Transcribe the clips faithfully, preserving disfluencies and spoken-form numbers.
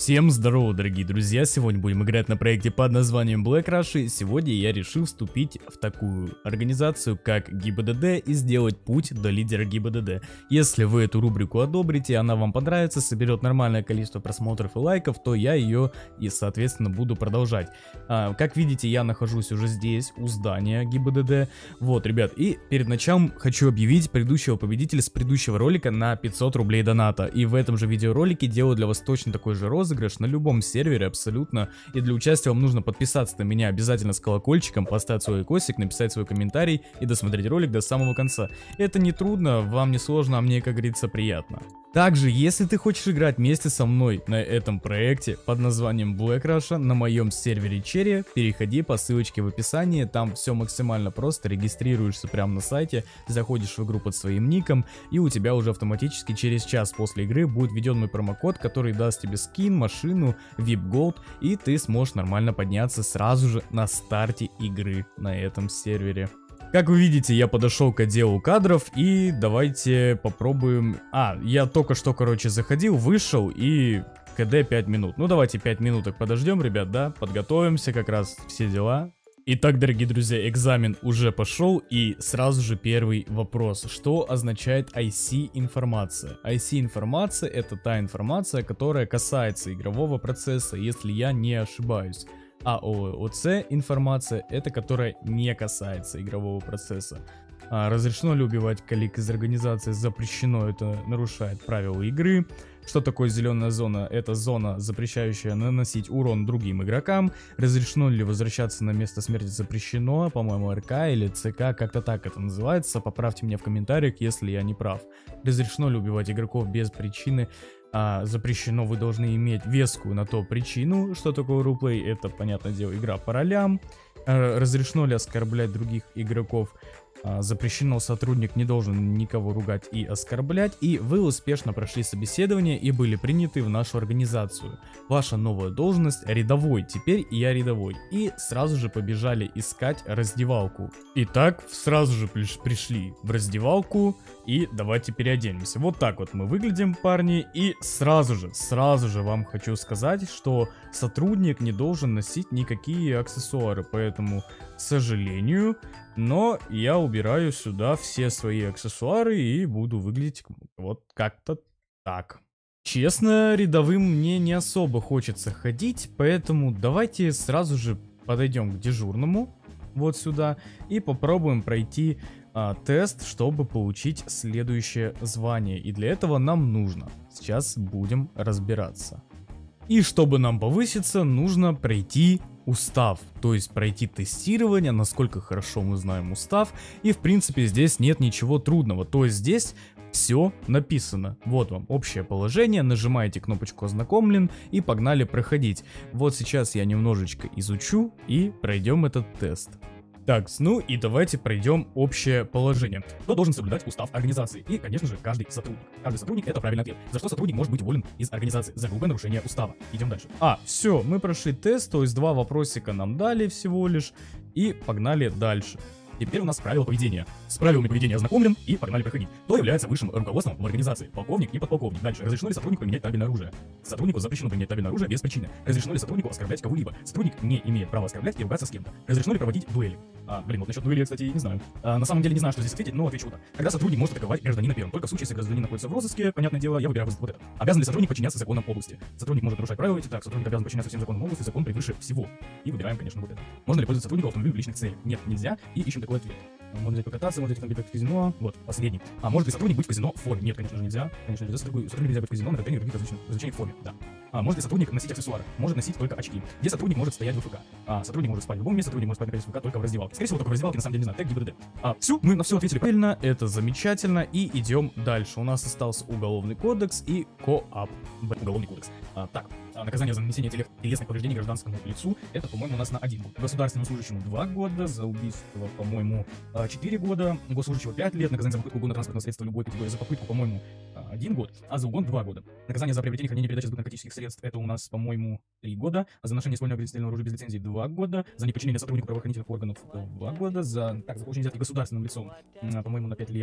Всем здорово, дорогие друзья, сегодня будем играть на проекте под названием Black Rush, и сегодня я решил вступить в такую организацию, как ГИБДД, и сделать путь до лидера ГИБДД. Если вы эту рубрику одобрите, она вам понравится, соберет нормальное количество просмотров и лайков, то я ее и, соответственно, буду продолжать. А, как видите, я нахожусь уже здесь, у здания ГИБДД. Вот, ребят, и перед началом хочу объявить предыдущего победителя с предыдущего ролика на пятьсот рублей доната. И в этом же видеоролике делаю для вас точно такой же розыгрыш. Розыгрыш на любом сервере абсолютно. И для участия вам нужно подписаться на меня обязательно с колокольчиком, поставить свой лайкосик, написать свой комментарий и досмотреть ролик до самого конца. Это не трудно, вам не сложно, а мне, как говорится, приятно. Также, если ты хочешь играть вместе со мной на этом проекте под названием Black Rush на моем сервере Cherry, переходи по ссылочке в описании, там все максимально просто, регистрируешься прямо на сайте, заходишь в игру под своим ником, и у тебя уже автоматически через час после игры будет введен мой промокод, который даст тебе скин, машину, ви ай пи Gold, и ты сможешь нормально подняться сразу же на старте игры на этом сервере. Как вы видите, я подошел к отделу кадров, и давайте попробуем... А, я только что, короче, заходил, вышел, и КД пять минут. Ну, давайте пять минуток подождем, ребят, да, подготовимся, как раз все дела. Итак, дорогие друзья, экзамен уже пошел, и сразу же первый вопрос. Что означает ай си информация? ай си информация — это та информация, которая касается игрового процесса, если я не ошибаюсь. А о си информация — это которая не касается игрового процесса. А, разрешено ли убивать коллег из организации? Запрещено, это нарушает правила игры. Что такое зеленая зона? Это зона, запрещающая наносить урон другим игрокам. Разрешено ли возвращаться на место смерти? Запрещено, по-моему, эр ка или цэ ка, как-то так это называется. Поправьте меня в комментариях, если я не прав. Разрешено ли убивать игроков без причины? А, запрещено, вы должны иметь вескую на то причину. Что такое ролплей? Это, понятное дело, игра по ролям. А, разрешено ли оскорблять других игроков? А, запрещено, сотрудник не должен никого ругать и оскорблять. И вы успешно прошли собеседование и были приняты в нашу организацию. Ваша новая должность — рядовой. Теперь я рядовой. И сразу же побежали искать раздевалку. Итак, сразу же пришли в раздевалку. И давайте переоденемся. Вот так вот мы выглядим, парни. И сразу же, сразу же вам хочу сказать, что сотрудник не должен носить никакие аксессуары. Поэтому, к сожалению, но я убираю сюда все свои аксессуары и буду выглядеть вот как-то так. Честно, рядовым мне не особо хочется ходить, поэтому давайте сразу же подойдем к дежурному. Вот сюда. И попробуем пройти а, тест, чтобы получить следующее звание. И для этого нам нужно. Сейчас будем разбираться. И чтобы нам повыситься, нужно пройти устав. То есть пройти тестирование, насколько хорошо мы знаем устав. И в принципе здесь нет ничего трудного. То есть здесь все написано. Вот вам общее положение. Нажимаете кнопочку «Ознакомлен» и погнали проходить. Вот сейчас я немножечко изучу и пройдем этот тест. Так, ну и давайте пройдем общее положение. Кто должен соблюдать устав организации? И, конечно же, каждый сотрудник. Каждый сотрудник — это правильный ответ. За что сотрудник может быть уволен из организации? За грубое нарушение устава. Идем дальше. А, все, мы прошли тест, то есть два вопросика нам дали всего лишь. И погнали дальше. Теперь у нас правила поведения. С правилами поведения ознакомлен и погнали проходить. Кто является высшим руководством в организации? Полковник и подполковник. Дальше. Разрешено ли сотруднику применять табельное оружие? Сотруднику запрещено применять табельное оружие без причины. Разрешено ли сотруднику оскорблять кого-либо? Сотрудник не имеет права оскорблять и ругаться с кем-то. Разрешено ли проводить дуэли? А, блин, вот насчет дуэли, кстати, не знаю. А, на самом деле не знаю, что здесь ответить, но отвечу вот так. Когда сотрудник может атаковать гражданина первым? Только в случае, если гражданин находится в розыске, понятное дело, я выбираю вот это. Обязан ли сотрудник подчиняться законам области? Сотрудник может нарушать правила эти. Так, сотрудник обязан подчиняться всем законам области, закон превыше всего. И выбираем, конечно, вот это. Можно ли пользоваться сотруднику автомобилем в личных целях? Нет, нельзя. И ищем такой ответ. Можно взять покататься, можно взять автомобиль в казино. Вот, последний. А может ли сотрудник быть в казино в форме? Нет, конечно же, нельзя. Конечно, нельзя. Сотрудник, сотрудник нельзя быть в казино на других различных развлечений в форме. Да. А может ли сотрудник носить аксессуары? Может носить только очки. Где сотрудник может стоять в ФК? А сотрудник может спать в любом месте, сотрудник может спать на ФК только в раздевалке. Скорее всего, только в раздевалке, на самом деле, не знаю. Тег ГИБДД. А, все, мы на все ответили правильно, это замечательно. И идем дальше. У нас остался уголовный кодекс и КоАП. Уголовный кодекс. А, так. Наказание за нанесение телесных повреждений гражданскому лицу, это, по-моему, у нас на один год. Государственному служащему два года, за убийство, по-моему, четыре года, госслужащего пять лет, наказание за попытку угона транспортного средства любой категории, за попытку, по-моему, один год, а за угон два года. Наказание за приобретение, хранение, передачу сбыт наркотических средств, это у нас, по-моему, три года, а за ношение ствольного огнестрельного оружия без лицензии два года, за неподчинение сотруднику правоохранительных органов два года, за, так, за получение взятки государственным лицом, по-моему, на пять лет.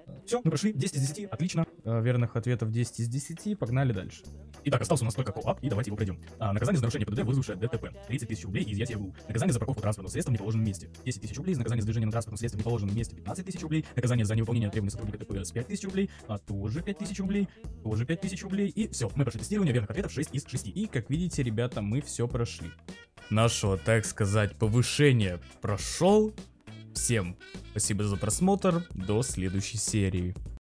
Все, мы прошли, десять из десяти, отлично. Э, верных ответов десять из десяти, погнали дальше. Итак, остался у нас только коап, и давайте его пройдем. А, наказание за нарушение ПДД, вызвавшее ДТП. тридцать тысяч рублей и изъятие ВУ. Наказание за парковку транспортного средства в неположенном месте. десять тысяч рублей. За наказание за движение на транспортном средстве в неположенном месте. пятнадцать тысяч рублей. Наказание за невыполнение требований сотрудника ТПС пять тысяч рублей. А тоже пять тысяч рублей. Тоже пять тысяч рублей. И все, мы прошли тестирование, верных ответов шесть из шести. И, как видите, ребята, мы все прошли. Нашего, так сказать, повышения прошел. Всем спасибо за просмотр. До следующей серии.